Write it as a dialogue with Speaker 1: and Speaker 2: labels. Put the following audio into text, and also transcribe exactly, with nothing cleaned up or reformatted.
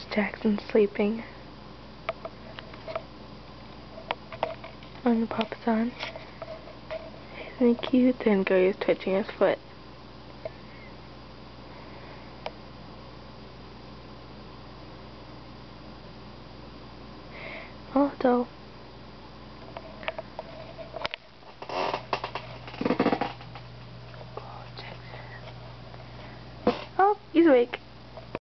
Speaker 1: Jackson sleeping on the Papasan. Isn't he cute? Then Gary is twitching his foot. Also, oh, he's awake.